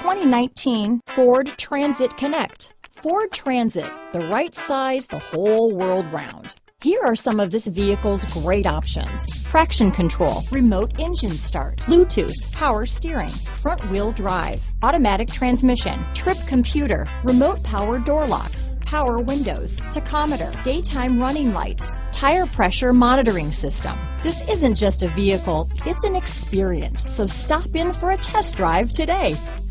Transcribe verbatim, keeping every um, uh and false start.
twenty nineteen Ford Transit Connect. Ford Transit, the right size the whole world round. Here are some of this vehicle's great options: traction control, remote engine start, Bluetooth, power steering, front wheel drive, automatic transmission, trip computer, remote power door locks, power windows, tachometer, daytime running lights, tire pressure monitoring system. This isn't just a vehicle, it's an experience. So stop in for a test drive today.